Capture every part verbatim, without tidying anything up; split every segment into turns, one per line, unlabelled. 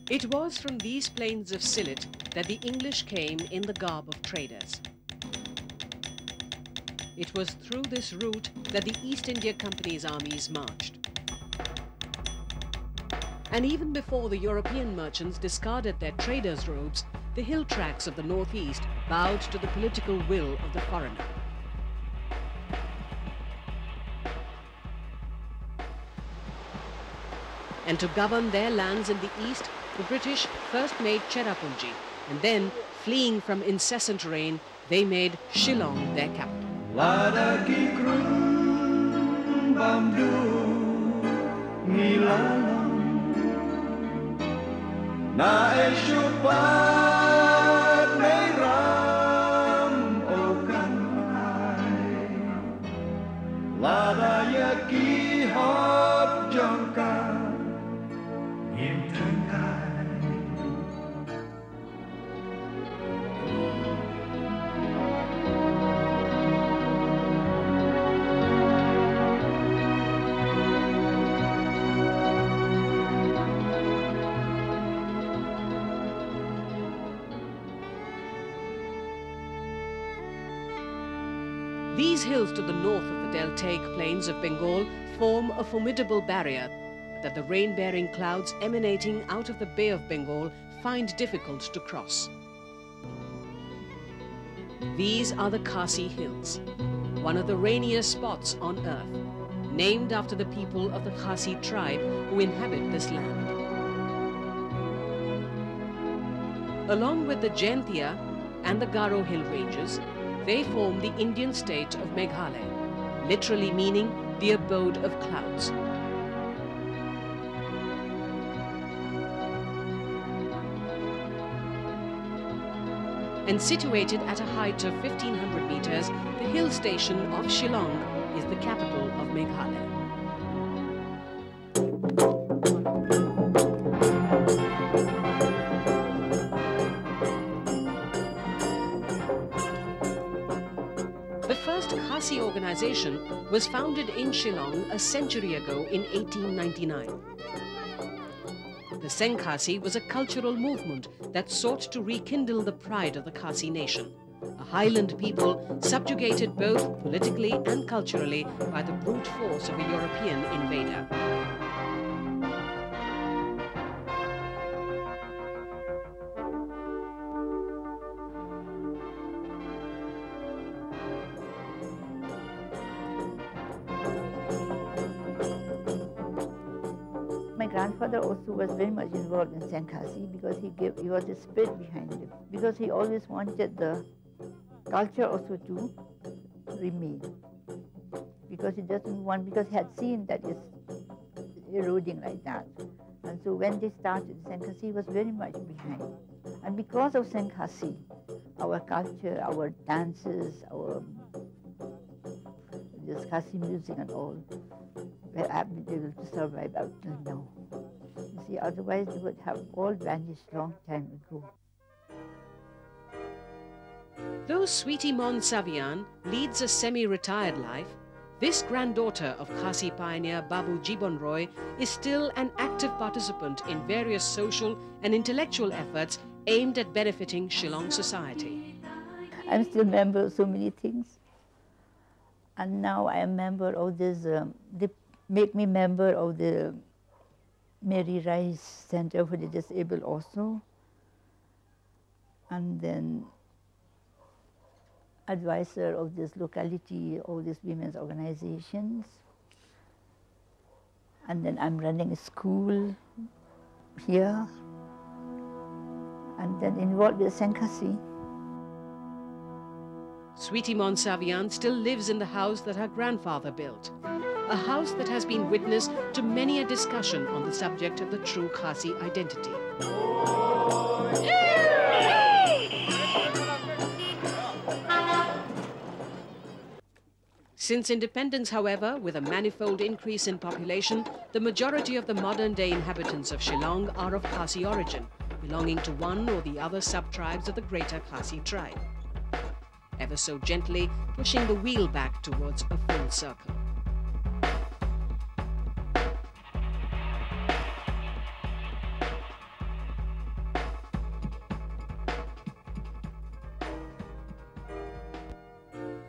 It was from these plains of Sylhet that the English came in the garb of traders. It was through this route that the East India Company's armies marched. And even before the European merchants discarded their traders' robes, the hill tracts of the northeast bowed to the political will of the foreigner. And to govern their lands in the east, the British first made Cherapunji, and then, fleeing from incessant rain, they made Shillong their capital.
Ladaki krum bamdu nilalang na eshupat mayram okan ay ladayaki hop jangka im tengkai.
These hills to the north of the deltaic plains of Bengal form a formidable barrier that the rain-bearing clouds emanating out of the Bay of Bengal find difficult to cross. These are the Khasi Hills, one of the rainiest spots on earth, named after the people of the Khasi tribe who inhabit this land. Along with the Jaintia and the Garo hill ranges, they form the Indian state of Meghalaya, literally meaning the abode of clouds. And situated at a height of fifteen hundred meters, the hill station of Shillong is the capital of Meghalaya. The first Khasi organization was founded in Shillong a century ago in eighteen ninety-nine. The Seng Khasi was a cultural movement that sought to rekindle the pride of the Khasi nation, a highland people subjugated both politically and culturally by the brute force of a European invader.
My grandfather also was very much involved in Seng Khasi because he gave, he was the spirit behind it. Because he always wanted the culture also to remain. Because he doesn't want, because he had seen that it's eroding like that. And so when they started Seng Khasi, he was very much behind. And because of Seng Khasi, our culture, our dances, our this Khasi music and all, were able to survive up till now. You see, otherwise they would have all vanished long time ago.
Though Sweetie Mon Savian leads a semi-retired life, this granddaughter of Khasi pioneer Babu Jibon Roy is still an active participant in various social and intellectual efforts aimed at benefiting Shillong society.
I'm still a member of so many things. And now I am a member of this, um, they make me member of the Mary Rice Center for the Disabled also. And then advisor of this locality, all these women's organizations. And then I'm running a school here. And then involved with Seng Khasi.
Sweetie Mon Savian still lives in the house that her grandfather built, a house that has been witness to many a discussion on the subject of the true Khasi identity. Since independence, however, with a manifold increase in population, the majority of the modern-day inhabitants of Shillong are of Khasi origin, belonging to one or the other sub-tribes of the greater Khasi tribe, ever so gently pushing the wheel back towards a full circle.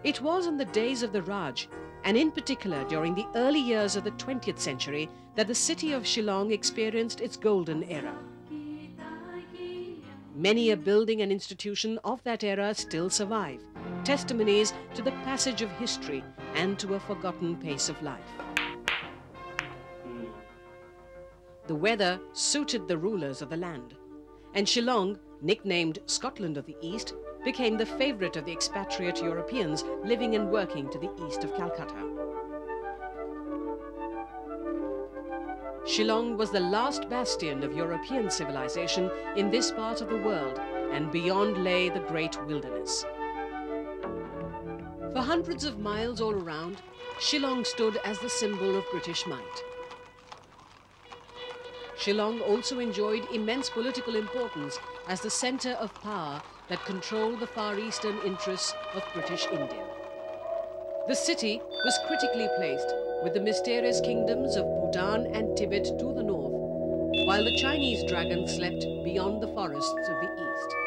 It was in the days of the Raj, and in particular during the early years of the twentieth century, that the city of Shillong experienced its golden era. Many a building and institution of that era still survive, testimonies to the passage of history and to a forgotten pace of life. The weather suited the rulers of the land, and Shillong, nicknamed Scotland of the East, became the favorite of the expatriate Europeans living and working to the east of Calcutta. Shillong was the last bastion of European civilization in this part of the world, and beyond lay the great wilderness. For hundreds of miles all around, Shillong stood as the symbol of British might. Shillong also enjoyed immense political importance as the centre of power that controlled the far eastern interests of British India. The city was critically placed with the mysterious kingdoms of Bhutan and Tibet to the north, while the Chinese dragon slept beyond the forests of the east.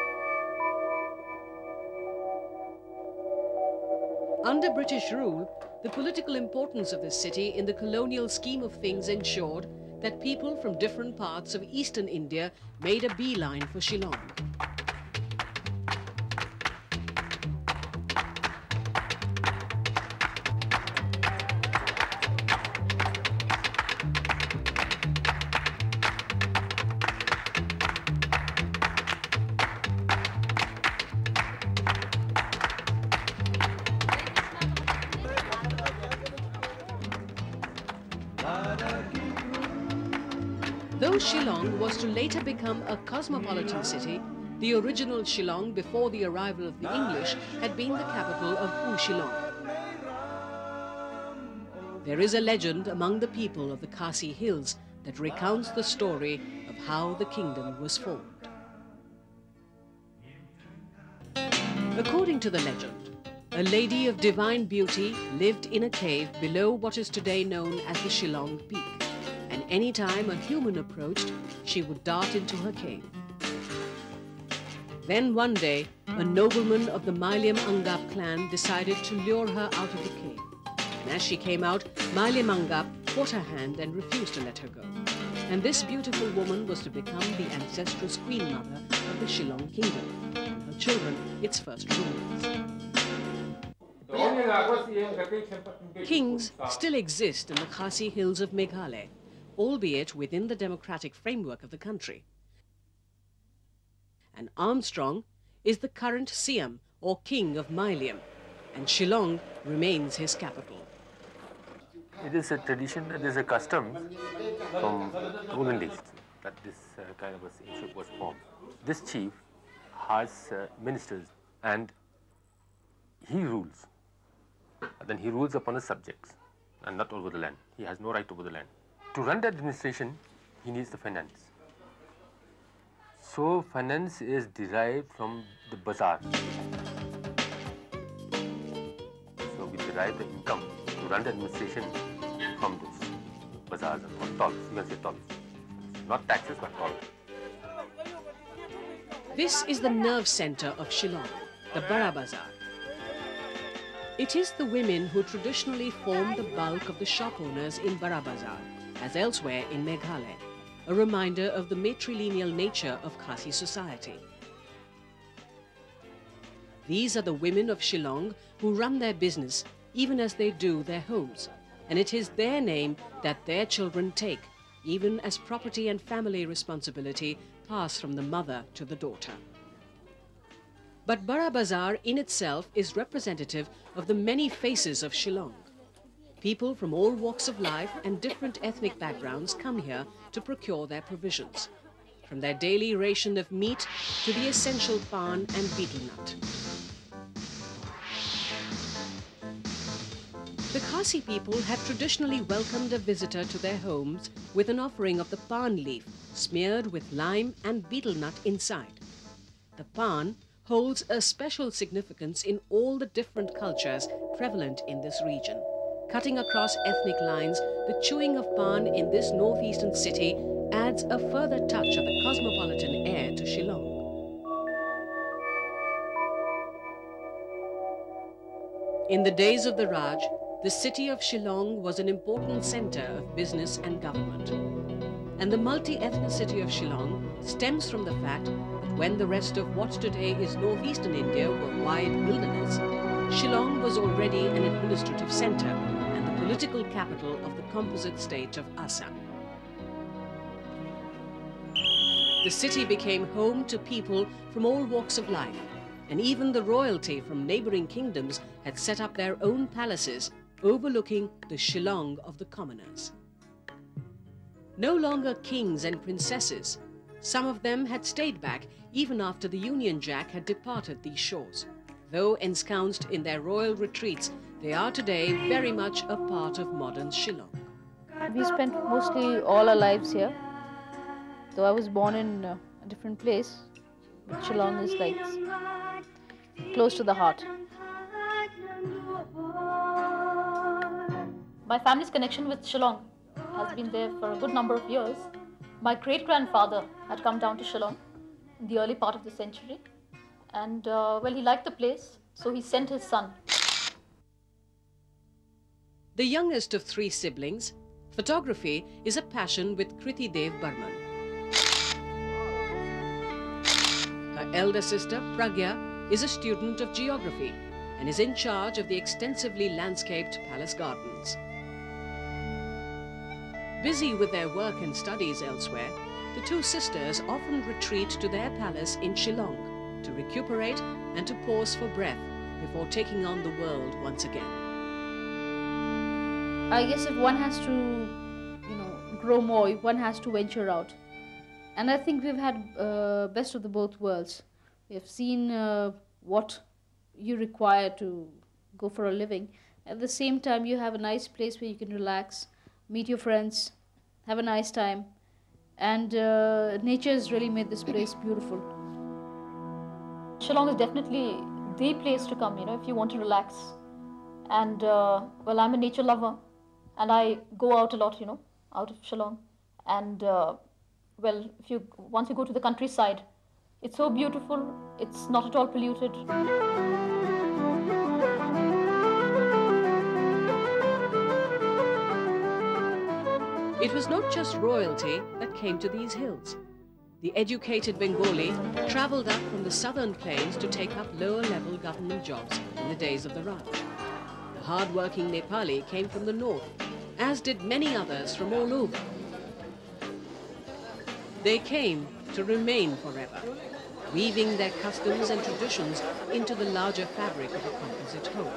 Under British rule, the political importance of this city in the colonial scheme of things ensured that people from different parts of eastern India made a beeline for Shillong. Though Shillong was to later become a cosmopolitan city, the original Shillong before the arrival of the English had been the capital of U Shillong. There is a legend among the people of the Khasi hills that recounts the story of how the kingdom was formed. According to the legend, a lady of divine beauty lived in a cave below what is today known as the Shillong Peak. And any time a human approached, she would dart into her cave. Then one day, a nobleman of the Myliam Angap clan decided to lure her out of the cave. And as she came out, Myliam Angap caught her hand and refused to let her go. And this beautiful woman was to become the ancestress queen mother of the Shillong kingdom, and her children its first rulers. Kings still exist in the Khasi hills of Meghalaya, albeit within the democratic framework of the country. And Armstrong is the current Siam, or King of Myliam, and Shillong remains his capital.
It is a tradition, it is a custom from olden days that this uh, kind of a kingship was formed. This chief has uh, ministers and he rules. Then he rules upon his subjects and not over the land. He has no right over the land. To run the administration, he needs the finance. So finance is derived from the bazaar. So we derive the income to run the administration from those bazaars and tolls. You can say tolls. Not taxes, but tolls.
This is the nerve center of Shillong, the Bara Bazaar. It is the women who traditionally form the bulk of the shop owners in Bara Bazaar, as elsewhere in Meghalaya, a reminder of the matrilineal nature of Khasi society. These are the women of Shillong who run their business even as they do their homes, and it is their name that their children take, even as property and family responsibility pass from the mother to the daughter. But Bara Bazaar in itself is representative of the many faces of Shillong. People from all walks of life and different ethnic backgrounds come here to procure their provisions, from their daily ration of meat to the essential pan and betel nut. The Khasi people have traditionally welcomed a visitor to their homes with an offering of the pan leaf, smeared with lime and betel nut inside. The pan holds a special significance in all the different cultures prevalent in this region. Cutting across ethnic lines, the chewing of pan in this northeastern city adds a further touch of the cosmopolitan air to Shillong. In the days of the Raj, the city of Shillong was an important center of business and government. And the multi-ethnicity of Shillong stems from the fact that when the rest of what today is northeastern India were wide wilderness, Shillong was already an administrative center and the political capital of the composite state of Assam. The city became home to people from all walks of life, and even the royalty from neighboring kingdoms had set up their own palaces overlooking the Shillong of the commoners. No longer kings and princesses, some of them had stayed back even after the Union Jack had departed these shores. Though ensconced in their royal retreats, they are today very much a part of modern Shillong.
We spent mostly all our lives here. Though I was born in a different place, but Shillong is like close to the heart. My family's connection with Shillong has been there for a good number of years. My great-grandfather had come down to Shillong in the early part of the century, and uh, well, he liked the place, so he sent his son.
The youngest of three siblings, photography is a passion with Kriti Dev Burman. Her elder sister, Pragya, is a student of geography and is in charge of the extensively landscaped palace gardens. Busy with their work and studies elsewhere, the two sisters often retreat to their palace in Shillong to recuperate and to pause for breath before taking on the world once again.
I guess if one has to, you know, grow more, one has to venture out. And I think we've had uh, best of the both worlds. We've seen uh, what you require to go for a living. At the same time, you have a nice place where you can relax, meet your friends, have a nice time. And uh, nature has really made this place beautiful.
Shillong is definitely the place to come, you know, if you want to relax. And, uh, well, I'm a nature lover. And I go out a lot, you know, out of Shillong. And, uh, well, if you once you go to the countryside, it's so beautiful, it's not at all polluted.
It was not just royalty that came to these hills. The educated Bengali travelled up from the southern plains to take up lower-level government jobs in the days of the Raj. The hard-working Nepali came from the north, as did many others from all over. They came to remain forever, weaving their customs and traditions into the larger fabric of a composite whole.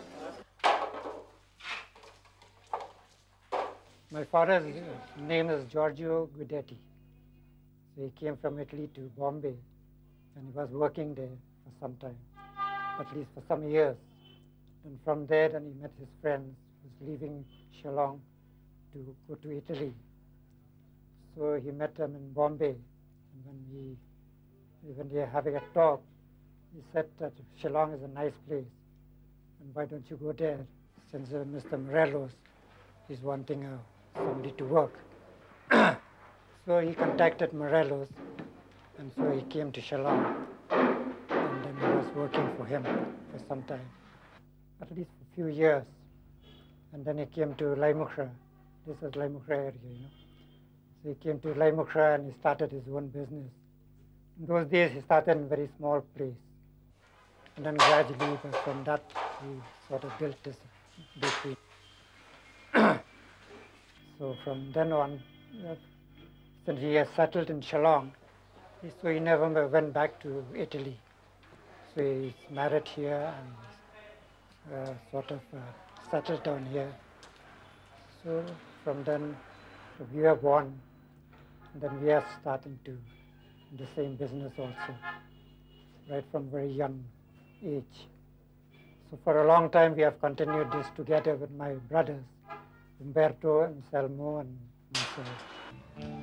My father's name is Giorgio Guidetti. So he came from Italy to Bombay, and he was working there for some time, at least for some years. And from there, then he met his friends, who was leaving Shillong to go to Italy. So he met them in Bombay, and when we, when we were having a talk, he said that Shillong is a nice place, and why don't you go there, since uh, Mister Morelos is wanting uh, somebody to work. So he contacted Morelos, and so he came to Shillong, and then he was working for him for some time, at least for a few years. And then he came to Laimukhra. This is Laimukhra area, you know. So he came to Laimukhra and he started his own business. In those days, he started in a very small place. And then gradually, from that, he sort of built this bakery. So from then on, uh, since he has settled in Shillong, he, so he never went back to Italy. So he's married here and uh, sort of uh, settled down here. So from then, we were born, and then we are starting to the same business also, right from very young age. So for a long time, we have continued this together with my brothers, Umberto and Selmo and myself.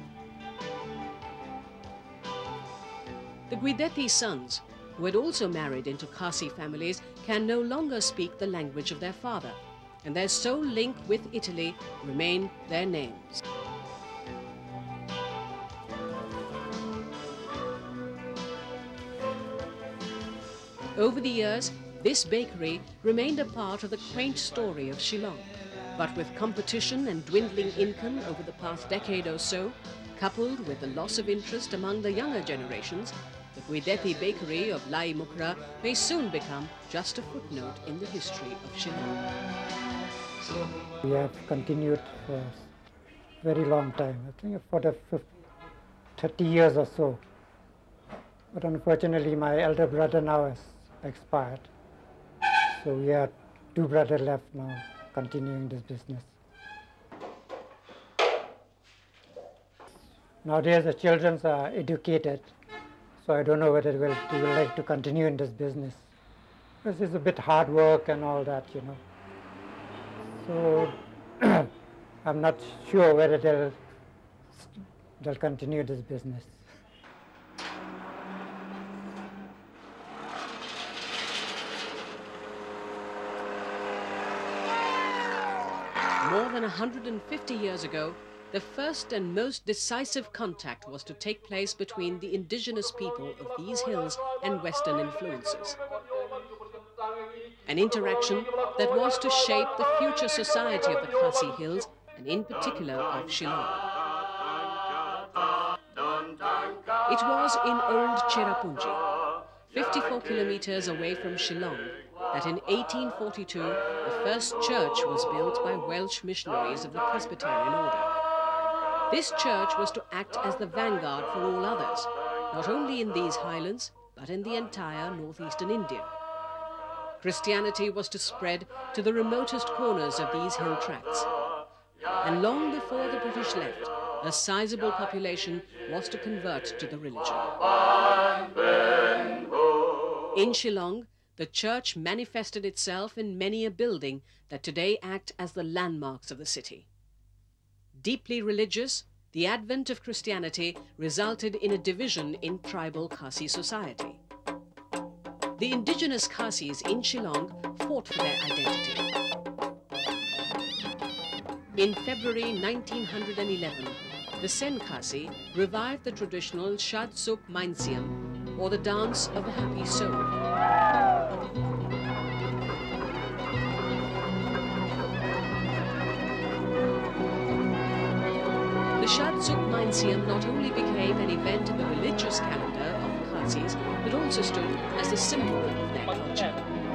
The Guidetti sons, who had also married into Khasi families, can no longer speak the language of their father, and their sole link with Italy remain their names. Over the years, this bakery remained a part of the quaint story of Shillong. But with competition and dwindling income over the past decade or so, coupled with the loss of interest among the younger generations, the Guidetti bakery of Lai Mukra may soon become just a footnote in the history of Shillong.
We have continued for a very long time, I think for the thirty years or so. But unfortunately, my elder brother now has expired. So we are two brothers left now continuing this business. Nowadays, the children are educated, so I don't know whether they will, they will like to continue in this business. Because it's a bit hard work and all that, you know. So I'm not sure whether they'll, they'll continue this business.
More than one hundred fifty years ago, the first and most decisive contact was to take place between the indigenous people of these hills and Western influences. An interaction that was to shape the future society of the Khasi hills, and in particular of Shillong. It was in old Cherapunji, fifty-four kilometers away from Shillong, that in eighteen forty-two the first church was built by Welsh missionaries of the Presbyterian order. This church was to act as the vanguard for all others, not only in these highlands, but in the entire northeastern India. Christianity was to spread to the remotest corners of these hill tracts. And long before the British left, a sizable population was to convert to the religion. In Shillong, the church manifested itself in many a building that today act as the landmarks of the city. Deeply religious, the advent of Christianity resulted in a division in tribal Khasi society. The indigenous Khasis in Shillong fought for their identity. In February nineteen eleven, the Sen Khasi revived the traditional Shad Suk Mainsiam, or the dance of the happy soul. The Shad Suk Mainsiam not only became an event in the religious calendar of the Khasis, but also stood as the symbol of their culture.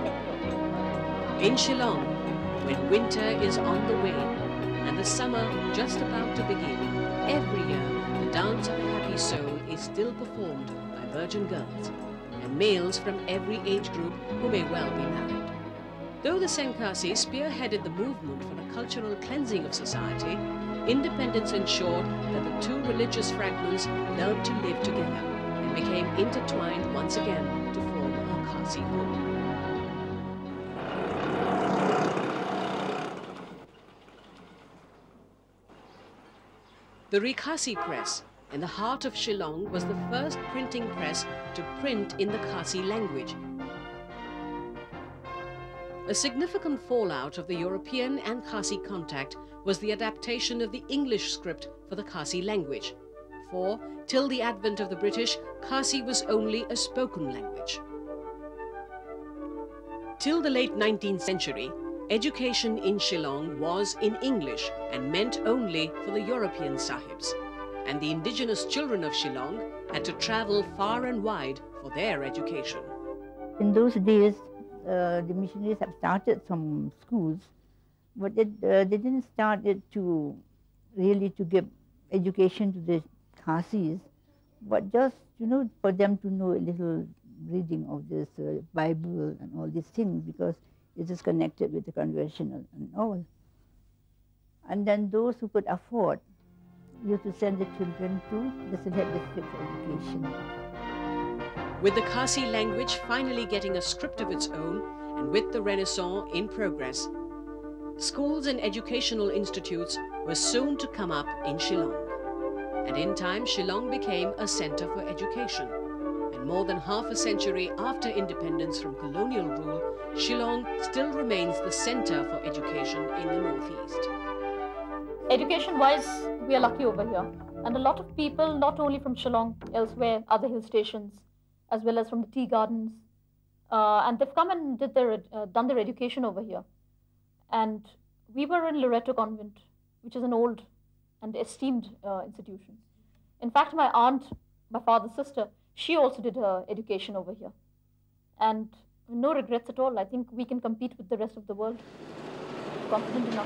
In Shillong, when winter is on the wane and the summer just about to begin, every year the dance of the happy soul is still performed by virgin girls and males from every age group who may well be married. Though the Sen Khasi spearheaded the movement for the cultural cleansing of society, independence ensured that the two religious fragments learned to live together and became intertwined once again to form a Khasi whole. The Khasi press in the heart of Shillong was the first printing press to print in the Khasi language. A significant fallout of the European and Khasi contact was the adaptation of the English script for the Khasi language. For, till the advent of the British, Khasi was only a spoken language. Till the late nineteenth century, education in Shillong was in English and meant only for the European sahibs, and the indigenous children of Shillong had to travel far and wide for their education.
In those days, uh, the missionaries have started some schools, but it, uh, they didn't start it to really to give education to the Khasis, but just, you know, for them to know a little reading of this uh, Bible and all these things, because it is connected with the conventional and all. And then those who could afford used to send the children to the select district for education.
With the Khasi language finally getting a script of its own, and with the Renaissance in progress, schools and educational institutes were soon to come up in Shillong. And in time, Shillong became a center for education. And more than half a century after independence from colonial rule, Shillong still remains the center for education in the northeast.
Education-wise, we are lucky over here. And a lot of people, not only from Shillong, elsewhere, other hill stations, as well as from the tea gardens, uh, and they've come and did their, uh, done their education over here. And we were in Loreto Convent, which is an old and esteemed uh, institution. In fact, my aunt, my father's sister, she also did her education over here. And no regrets at all. I think we can compete with the rest of the world. Confident enough.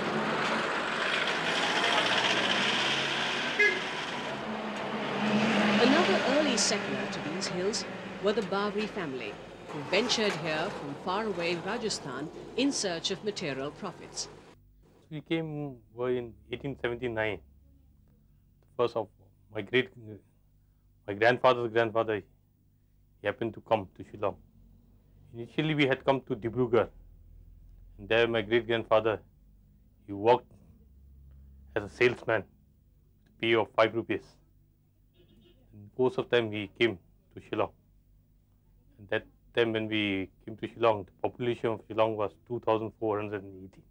Another early settler to these hills were the Bawri family, who ventured here from faraway Rajasthan in search of material profits.
We came were in eighteen seventy-nine. First of my great, my grandfather's grandfather, he happened to come to Shillong. Initially, we had come to Dibrugarh, and there my great grandfather, he worked as a salesman, pay of five rupees. In the course of time, he came to Shillong. And that time, when we came to Shillong, the population of Shillong was two thousand four hundred eighty.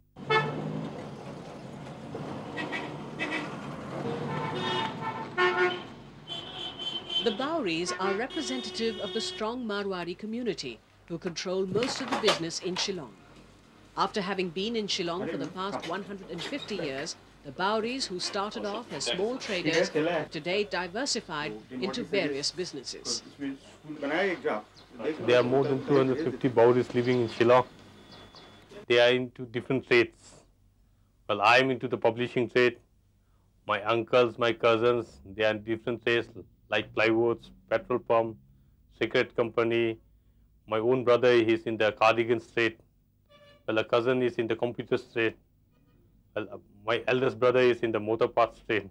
The Bawris are representative of the strong Marwari community who control most of the business in Shillong. After having been in Shillong for the past one hundred fifty years, the Bawris, who started off as small traders, have today diversified into various businesses.
There are more than two hundred fifty Bawris living in Shillong. They are into different trades. Well, I am into the publishing trade. My uncles, my cousins, they are in different trades like plywoods, petrol pump, cigarette company. My own brother is in the cardigans trade. Well, a cousin is in the computer trade. Well, my eldest brother is in the motor parts trade.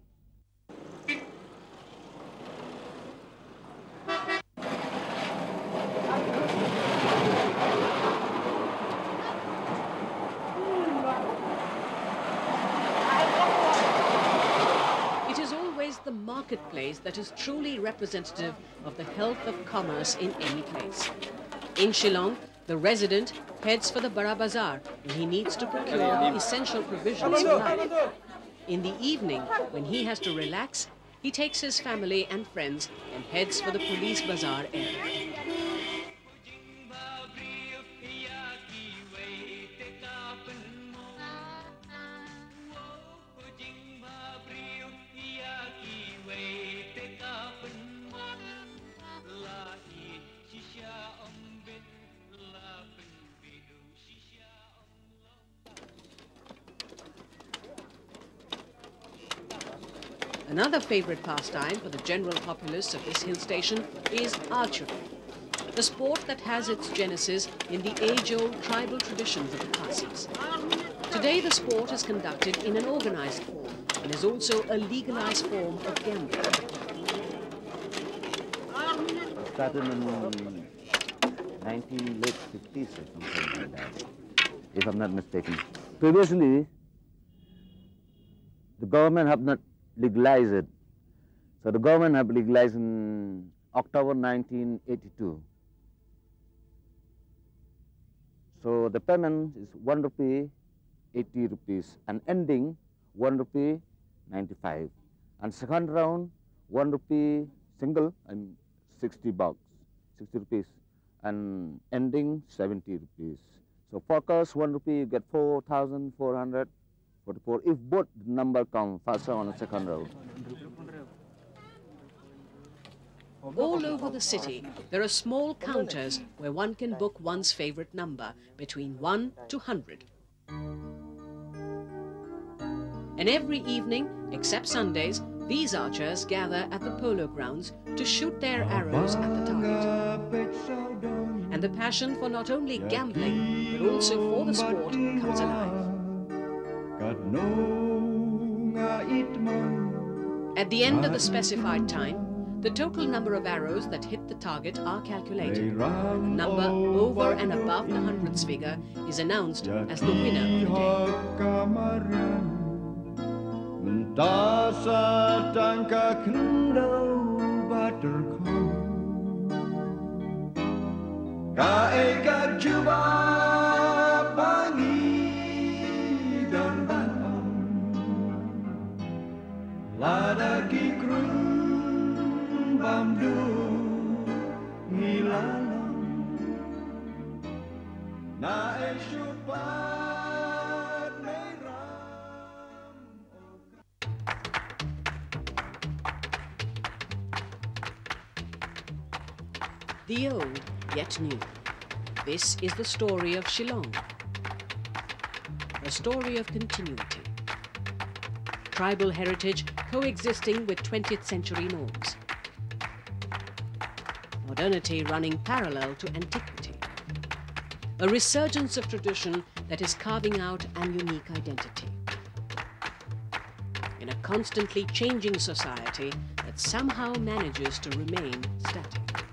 It is always the marketplace that is truly representative of the health of commerce in any place. In Shillong, the resident heads for the Bada Bazaar when he needs to procure essential provisions for life. In the evening, when he has to relax, he takes his family and friends and heads for the police bazaar area. Another favorite pastime for the general populace of this hill station is archery, the sport that has its genesis in the age-old tribal traditions of the Khasis. Today the sport is conducted in an organized form and is also a legalized form of gambling.
Started in nineteen late fifties or something like that, if I'm not mistaken. Previously, the government have not legalized it. So the government have legalized in October nineteen eighty-two. So the payment is one rupee, eighty rupees, and ending one rupee, ninety-five. And second round, one rupee single and sixty bucks, sixty rupees, and ending seventy rupees. So focus one rupee, you get four thousand four hundred forty-four. If both number come faster on the second round.
All over the city, there are small counters where one can book one's favorite number between one to one hundred. And every evening, except Sundays, these archers gather at the polo grounds to shoot their arrows at the target. And the passion for not only gambling, but also for the sport comes alive. At the end of the specified time, the total number of arrows that hit the target are calculated. The number over and above the hundreds figure is announced as the winner of
Na ay syupat may ram
The old, yet new. This is the story of Shillong. A story of continuity. Tribal heritage coexisting with twentieth century norms. Modernity running parallel to antiquity. A resurgence of tradition that is carving out an unique identity. In a constantly changing society that somehow manages to remain static.